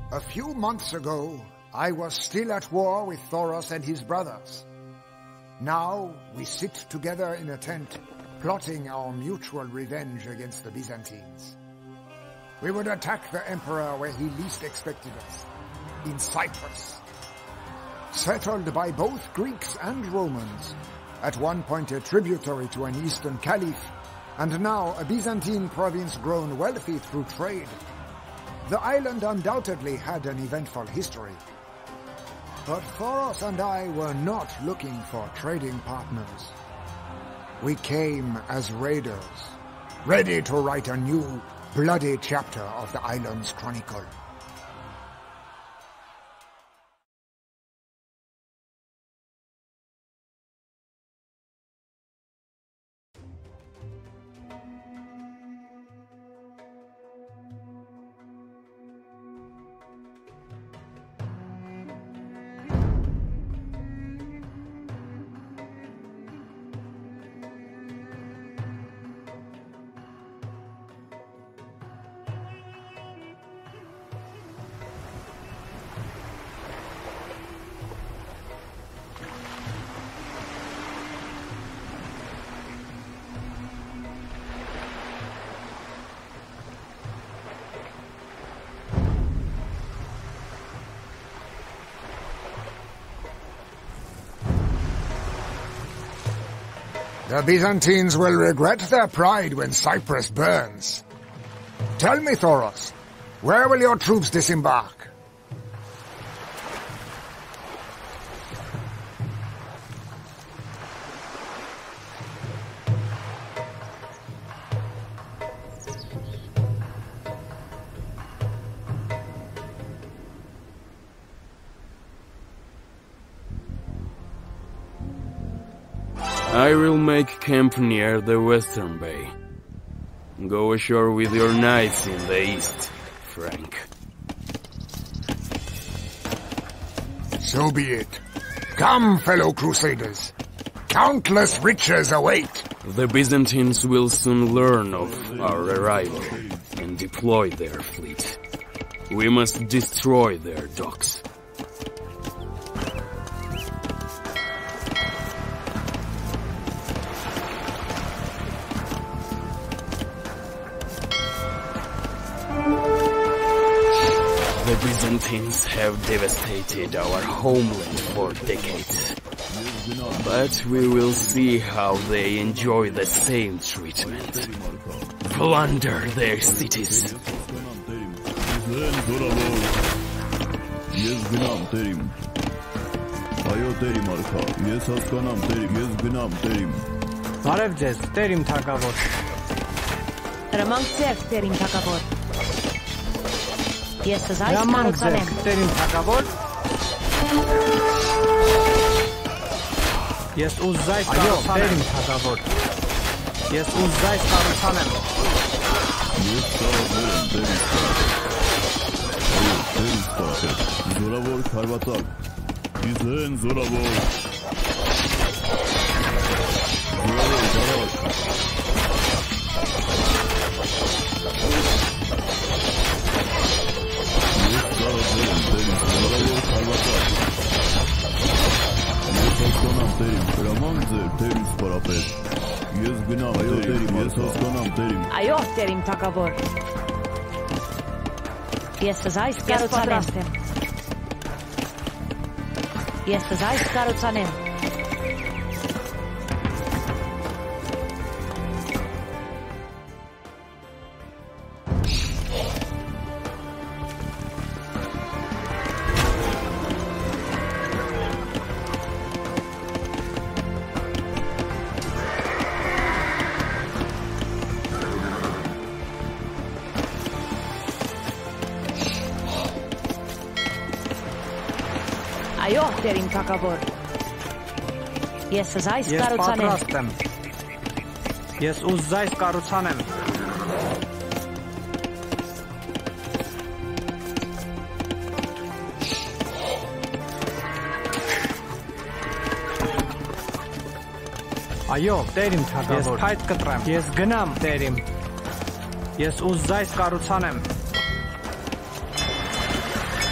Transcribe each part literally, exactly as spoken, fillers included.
A few months ago, I was still at war with Thoros and his brothers. Now, we sit together in a tent, plotting our mutual revenge against the Byzantines. We would attack the Emperor where he least expected us, in Cyprus. Settled by both Greeks and Romans, at one point a tributary to an Eastern Caliph, and now a Byzantine province grown wealthy through trade. The island undoubtedly had an eventful history. But Thoros and I were not looking for trading partners. We came as raiders, ready to write a new, bloody chapter of the island's chronicle. The Byzantines will regret their pride when Cyprus burns. Tell me, Thoros, where will your troops disembark? I will make camp near the western bay. Go ashore with your knights in the east, Frank. So be it. Come, fellow crusaders. Countless riches await. The Byzantines will soon learn of our arrival and deploy their fleet. We must destroy their docks. The Byzantines have devastated our homeland for decades. But we will see how they enjoy the same treatment. Plunder their cities. Բարև ձեզ, տեր իմ թագավոր։ Հրամանք ձեր, տեր իմ թագավոր։ Ես զայս Հրամանք ձեր, կառուցանեմ։ տեր իմ թագավոր։ Ես ուզայս կառուցանեմ։ Տեր իմ թագավոր։ Ես ուզայս կառուցանեմ։ Ես կարող եմ տեր իմ թագավոր։ Զորավոր քարվատակ։ Իզեն զորավոր։ Զորավոր բարակ։ Այո, տեր իմ թագավոր։ Ես զայս կառուցանեմ։ Ես զայս կառուցանեմ։ Այո, տեր իմ թագավոր։ Ես զայս Ես կառուցանեմ։ պատրաստ եմ։ Ես ուզայս կառուցանեմ։ Այո, տեր իմ թագավոր։ Ես փայտ կտրեմ։ Ես գնամ, տեր իմ։ Ես ուզայս կառուցանեմ։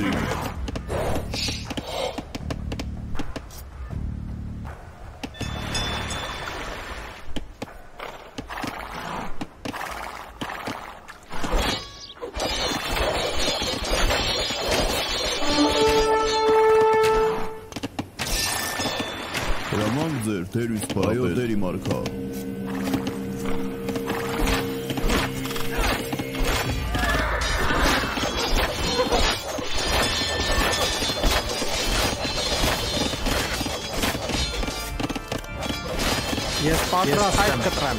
Ramanzer terüs parayoteri marka. Ես պատրաստ եմ կտրեմ։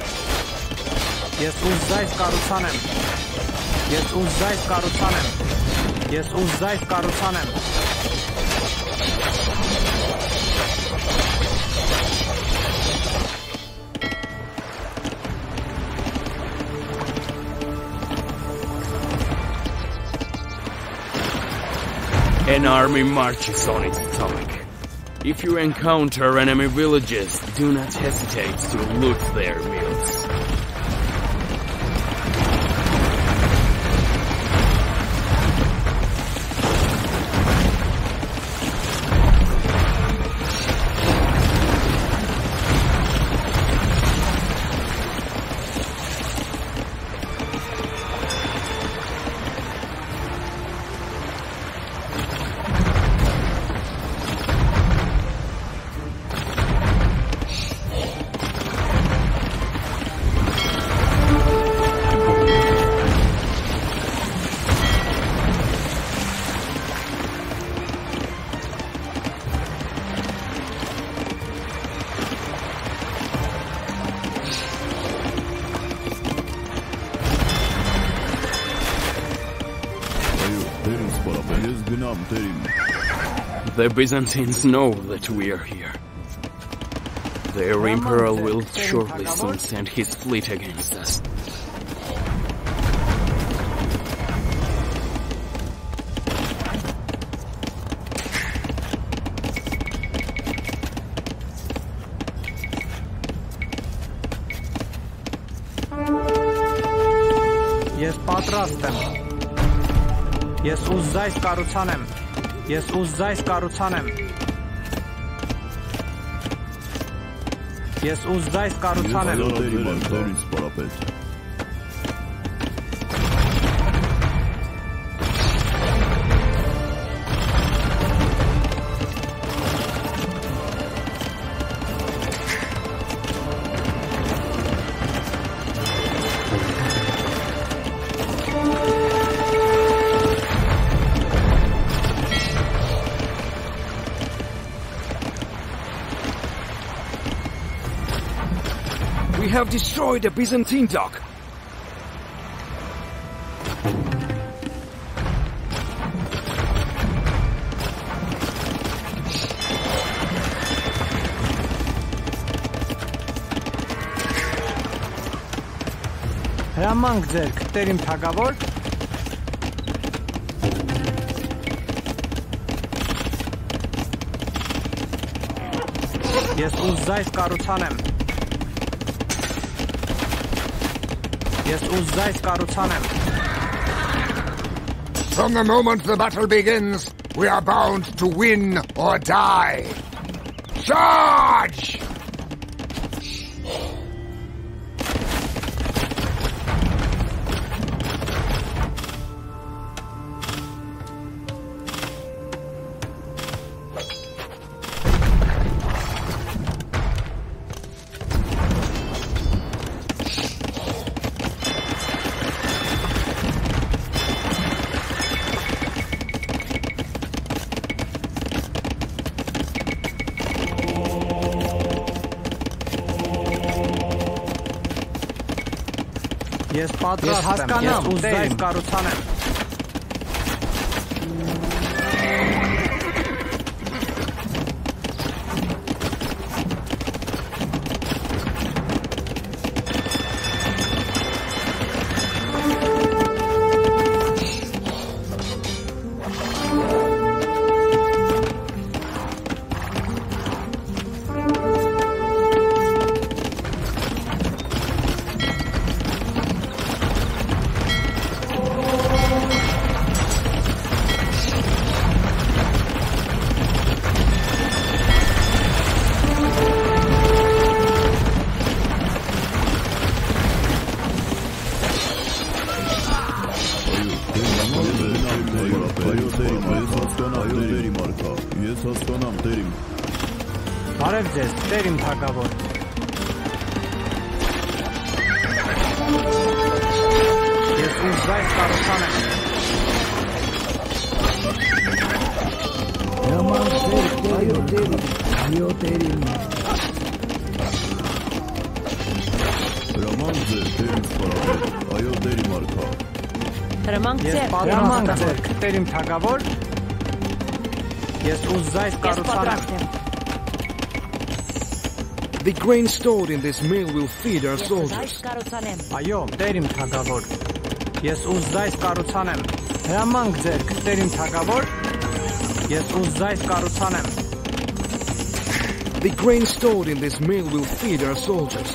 Ես ուզայց կառուցանեմ։ Ես ուզայց կառուցանեմ։ Ես ուզայց կառուցանեմ։ An army marches on its stomach. If you encounter enemy villages, do not hesitate to loot their meals. The Byzantines know that we are here. Their emperor will surely soon send his fleet against us. Ես պատրաստ եմ։ Ես ուզայց կառուցանեմ։ Ես ուզայց կառուցանեմ։ Ես ուզայց կառուցանեմ։ Terüs parapet. We have destroyed a Byzantine dock. Հրամանք ձեր, տեր իմ թագավոր։ Ես ուզայց կառուցանեմ։ Ես ուզայց կառուցանեմ։ From the moment the battle begins, we are bound to win or die. Charge! Ես պատրաստ եմ, ես ուզայց կառուցանեմ։ հասկանամ դերի մարկա։ Ես հասկանամ դերիմ։ Բարև ձեզ, տեր իմ թագավոր։ Ես ուժ զայս կառուցան եմ։ Հրամանք ձեր, այո դերիմ, այո դերիմ։ Հրամանք ձեր, դերիմ սպարապետ, այո դերի մարկա։ Հրամանք ձեր, Հրամանք ձեր, տեր իմ թագավոր։ Ես ուժ զայս ես կառուցան եմ։ պատրաստ եմ։ The grain stored in this mill will feed our Ես soldiers. զայս կառուցան եմ։ Այո, տեր իմ թագավոր։ Ես ուժ զայս կառուցան եմ։ Հրամանք ձեր, տեր իմ թագավոր։ Ես ուժ զայս կառուցան եմ։ The grain stored in this mill will feed our soldiers.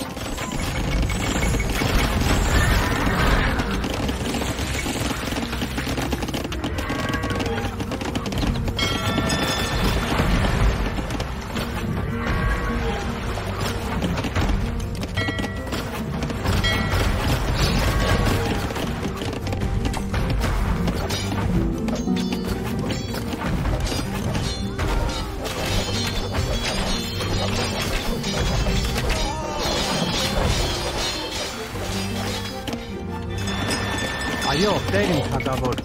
Այո, տեր իմ թագավոր։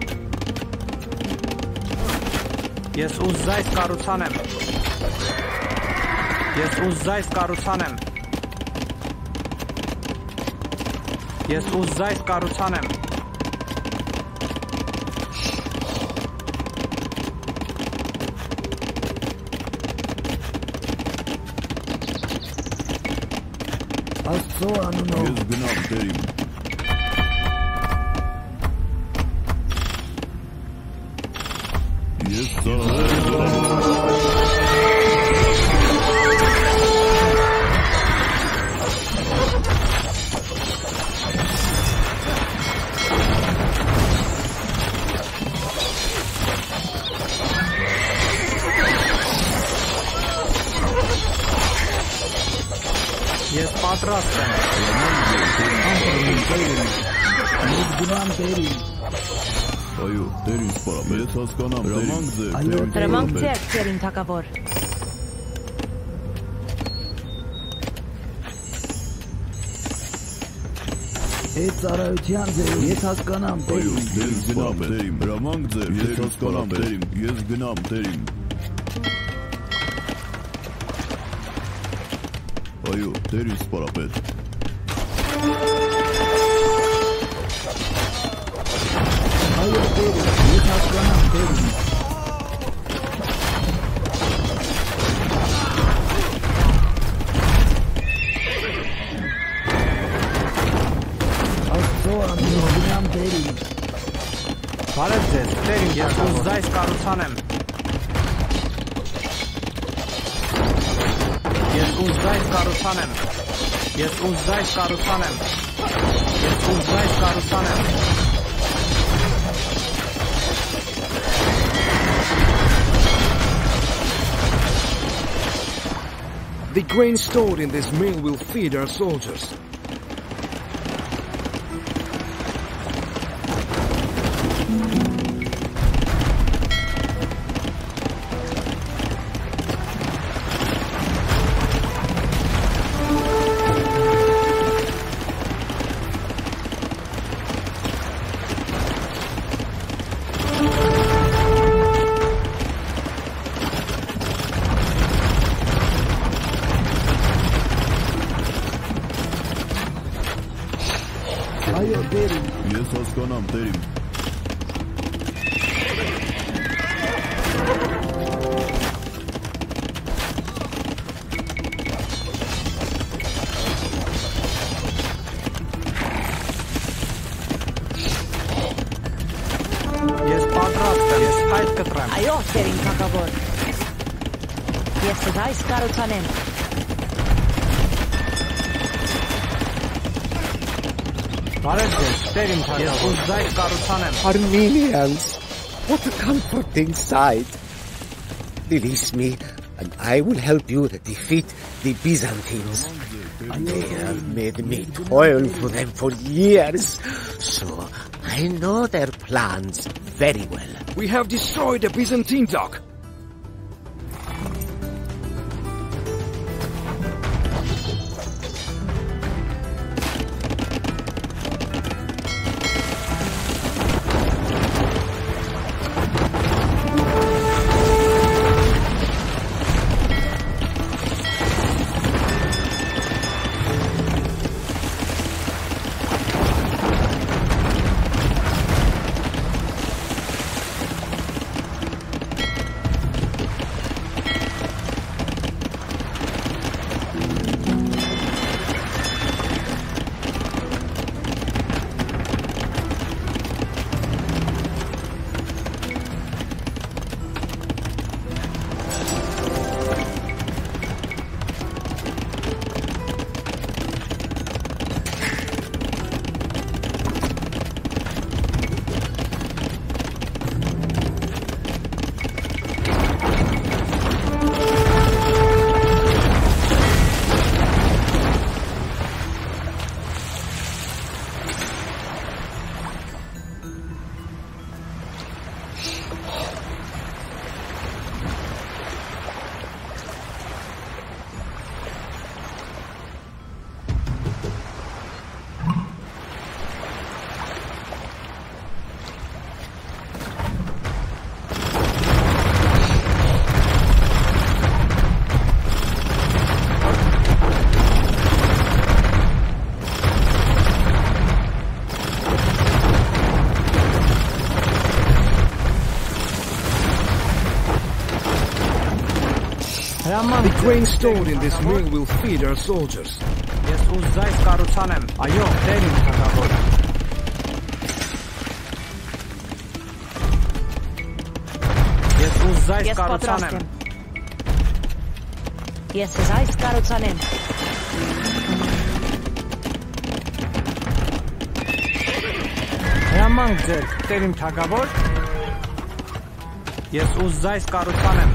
Ես ուժ զայս կառուցան եմ։ Ես ուժ զայս կառուցան եմ։ Ես ուժ զայս կառուցան եմ։ Աստծո անունով։ Ես գնամ դերիմ։ Ես Ես պատրաստ եմ։ Ես գնամ դերիմ։ այո, դերիմ սպարապետ, ես հասկանամ դերիմ։ Այո, Հրամանք ձեր, տեր իմ թագավոր։ Այդ ծառայության ձեր, ես հասկանամ Այո, դերիմ։ դերիմ սպարապետ, հրամանք ձեր, ես հասկանամ դերիմ, ես գնամ դերիմ։ Այո, դերիմ սպարապետ։ Այո դերիմ, ես հասկանամ դերիմ։ Աստծո անունով գնամ դերիմ։ Բարև ձեզ, տեր իմ ես ուժ զայս կառուցան եմ։ Ես ուժ զայս կառուցան եմ։ Ես ուժ զայս կառուցան եմ։ Ես ուժ զայս կառուցան եմ։ The grain stored in this mill will feed our soldiers. Այո դերիմ։ Ես հասկանամ դերիմ։ Ես պատրաստ եմ, ես հայտ կտրեմ։ Այո, տեր իմ թագավոր։ Ես զայս կառուցան եմ։ Բարև ձեզ, տեր իմ թագավոր։ Ես ուժ զայս կառուցան եմ։ Armenians, what a comforting sight. Release me, and I will help you defeat the Byzantines. They have made me toil for them for years, so I know their plans Very well. We have destroyed a Byzantine dock. The grain stored in this mill will feed our soldiers. Ես ուզայս կառուցանեմ։ Այո, Տեր իմ թագավորը։ Ես ուզայս Ես պատրաստ կառուցանեմ։ եմ։ Ես ուզայս կառուցանեմ։ Հրամանք ձեր, Տեր իմ թագավոր։ Ես ուզայս կառուցանեմ։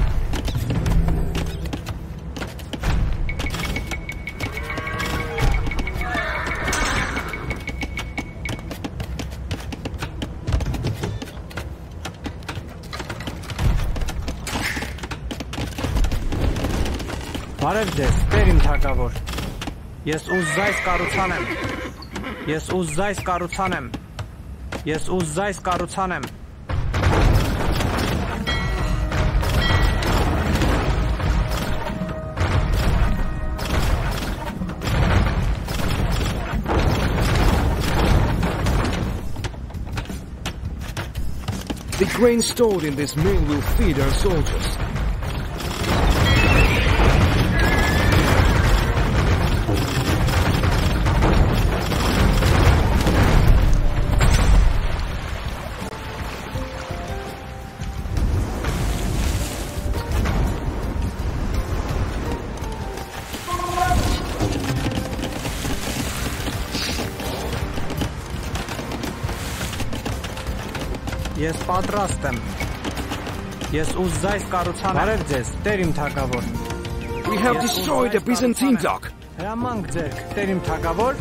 Բարև ձեզ, Տեր իմ թագավոր։ Ես ուզայս կառուցանեմ։ Ես ուզայս կառուցանեմ։ Ես ուզայս կառուցանեմ։ The grain stored in this mill will feed our soldiers. Ես պատրաստ եմ։ Ես ուզայս կառուցանեմ։ Բարև ձեզ, Տեր իմ թագավոր։ We have destroyed a Byzantine dock. Հրամանք ձեր, Տեր իմ թագավոր։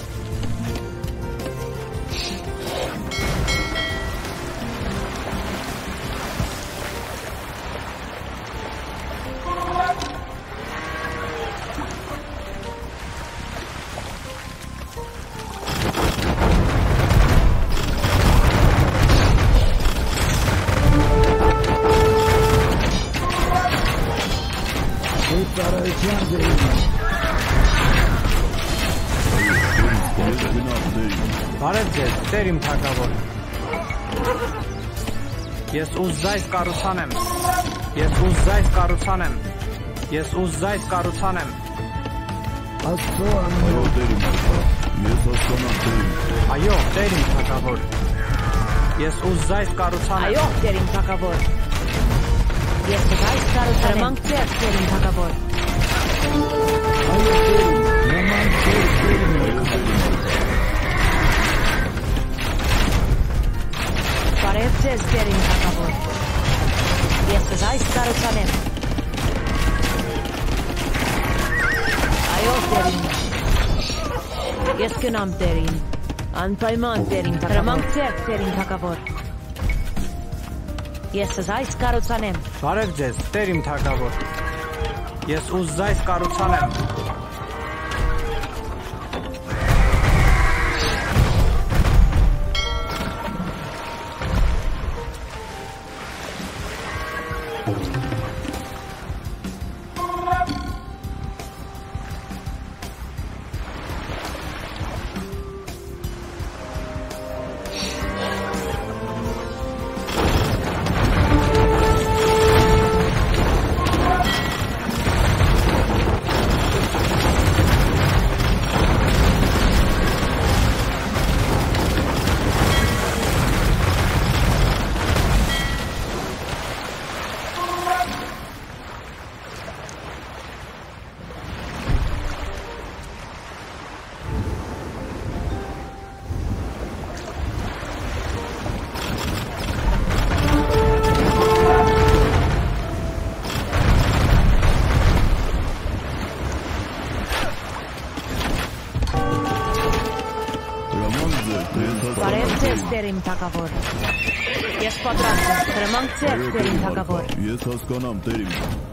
Բարև ձեզ, Տեր իմ թագավոր։ Ես ուզայս կառուցանեմ։ Ես ուզայս կառուցանեմ։ Ես ուզայս կառուցանեմ։ Աստծո անունով Տեր իմ թագավոր։ Ես հասկանամ Տեր իմ։ Այո, Տեր իմ թագավոր։ Ես ուզայս կառուցանեմ։ Այո, Տեր իմ թագավոր։ Ես ուզայս կառուցանեմ։ Հրամանք ձեր, Տեր իմ թագավոր։ Այո, Տեր իմ, նման Տեր, Տեր իմ։ Բարև ձեզ, Տեր իմ թագավոր։ Ես ուզայս կառուցանեմ։ Այո, Տեր իմ։ Ես գնամ, Տեր իմ։ Անպայման, Տեր իմ թագավոր։ Հրամանք ձեր, Տեր իմ թագավոր։ Ես զայս կարուցանեմ։ Բարև ձեզ, Տեր իմ թագավոր։ Ես ուզ զայս կարուցանեմ։ Տերիմ թագավոր։ Ես պատրաստ եմ, հրամանք ձեռք Տերիմ թագավոր։ Ես հասկանամ, Տերիմ։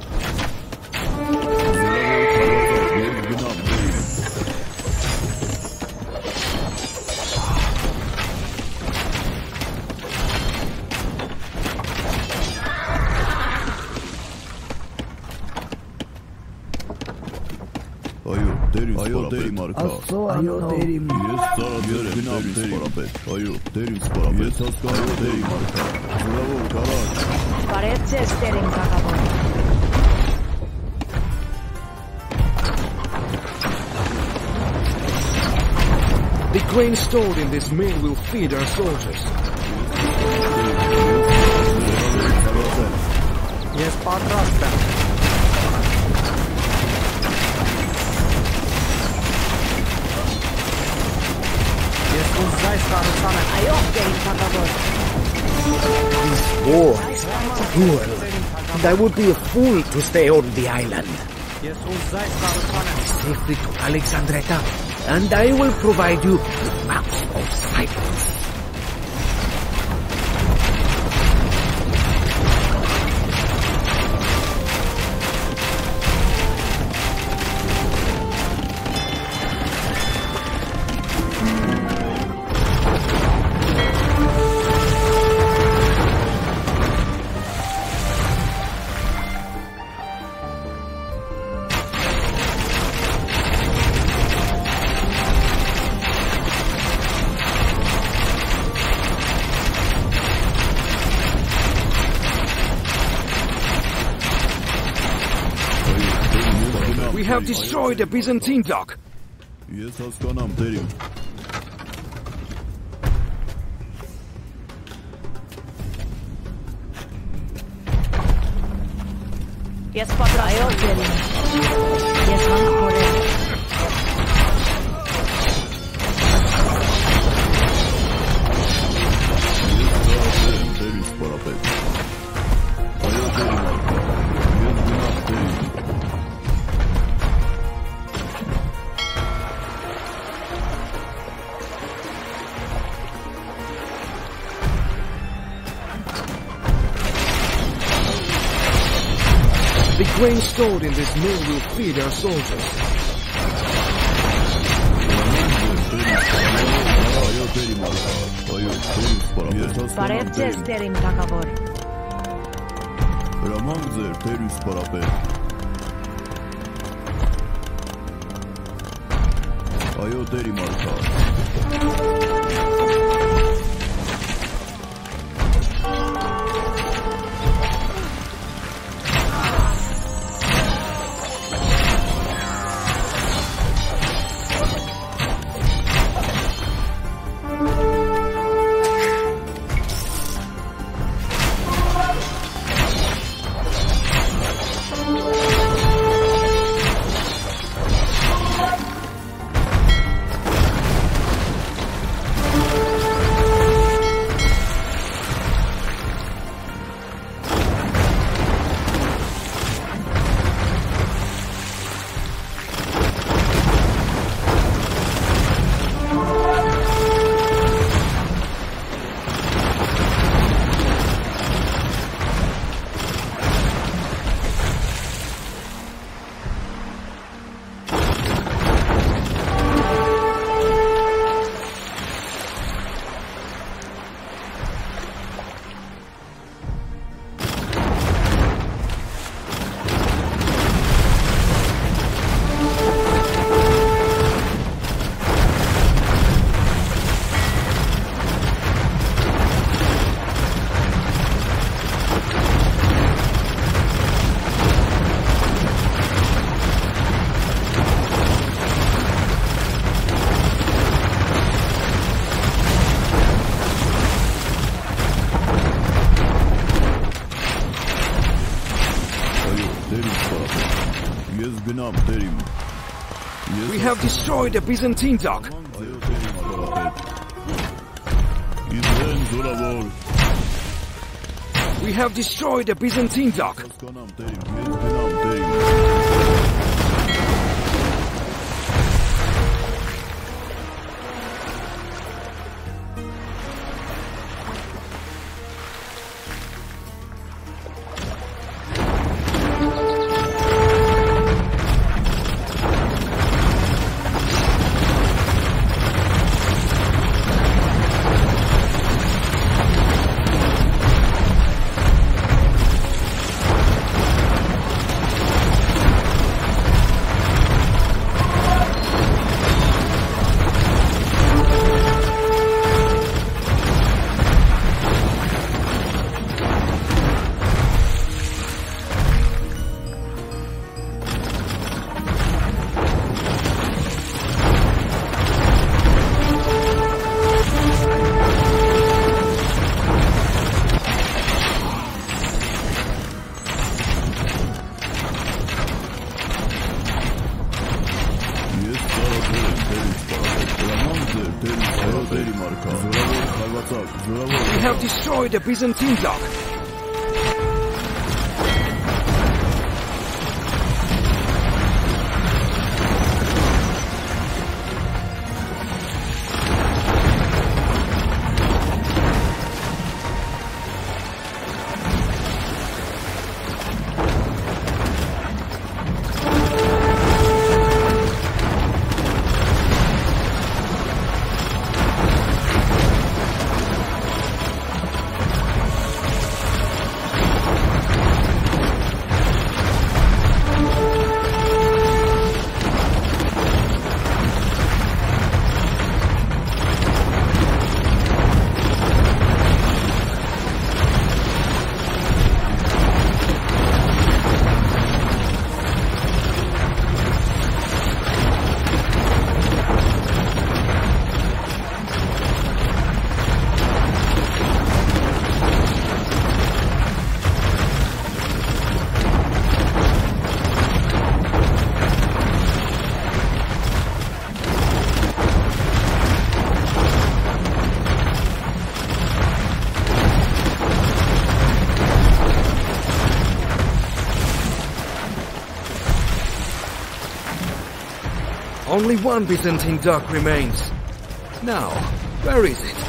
Այո, Տերիմ, այո, Տերիմ արքա։ Այո, Տերիմ։ Ես ծառայել եմ Տերիմ սպարապետ։ Այո, Տերիմ սպարապետ։ Ես հասկանում Տերիմ արքա։ Զորավոր կարաջ։ Բարև ձեզ, Տերիմ թագավոր։ The grain stored in this mill will feed our soldiers. Ես պատրաստ եմ։ Ես ուզ զայս կարուցանեմ։ Այո, Տերիմ թագավոր։ This war is cruel, and I would be a fool to stay on the island. Ես ուզ զայս կարուցանեմ։ Take me to Alexandretta, and I will provide you with maps of Cyprus. We have destroyed the Byzantine dock. Ես հասկանամ, Տերիմ։ Ես պատրաստ այո, Տերիմ։ Ես հանք կորել։ Տերիմ սպարապետ։ Այո, Տերիմ արքա։ Ես գնամ, Տերիմ։ The grain stored in this mill will feed our soldiers. Այո, Տերիմ արքա։ Այո, Տերիմ սպարապետ։ Բարև ձեզ, Տերիմ թագավոր։ Հրամանք ձեր, Տերիմ սպարապետ։ Այո, Տերիմ արքա։ We have destroyed the Byzantine dock. We have destroyed the Byzantine dock. We have destroyed the Byzantine dock. Only one Byzantine dock remains. Now, where is it?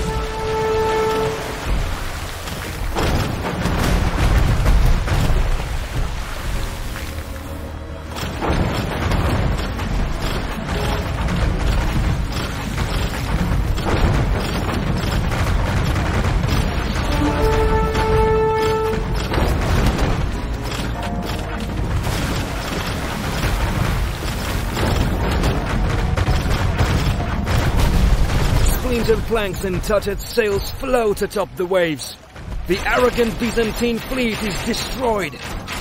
Splintered planks and tattered sails float atop the waves. The arrogant Byzantine fleet is destroyed.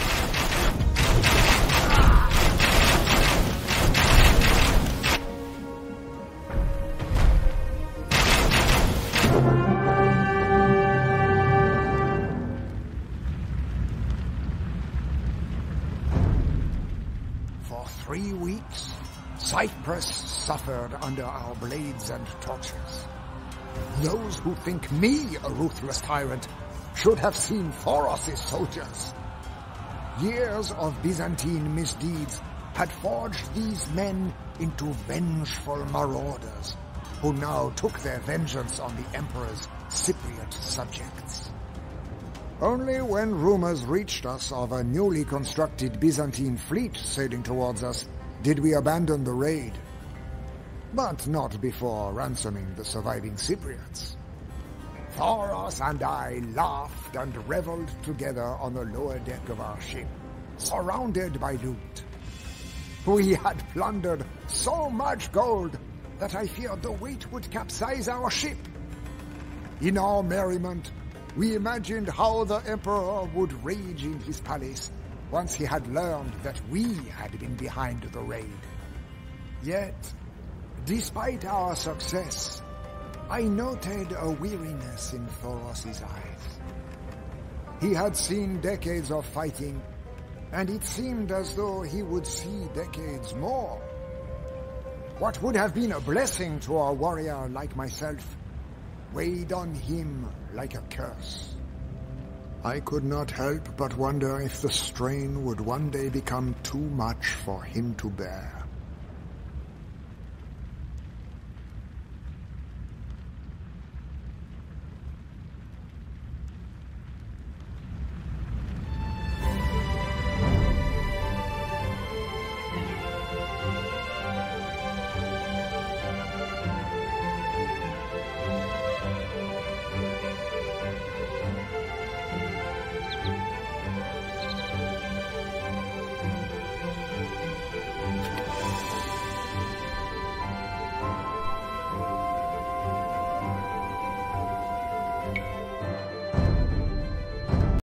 For three weeks, Cyprus suffered under our blades and torches. Those who think me a ruthless tyrant should have seen Thoros' soldiers. Years of Byzantine misdeeds had forged these men into vengeful marauders, who now took their vengeance on the Emperor's Cypriot subjects. Only when rumors reached us of a newly constructed Byzantine fleet sailing towards us did we abandon the raid. But not before ransoming the surviving Cypriots. Thoros and I laughed and reveled together on the lower deck of our ship, surrounded by loot. We had plundered so much gold that I feared the weight would capsize our ship. In our merriment, we imagined how the Emperor would rage in his palace once he had learned that we had been behind the raid. Yet, despite our success, I noted a weariness in Thoros' eyes. He had seen decades of fighting and it seemed as though he would see decades more. What would have been a blessing to a warrior like myself weighed on him like a curse. I could not help but wonder if the strain would one day become too much for him to bear.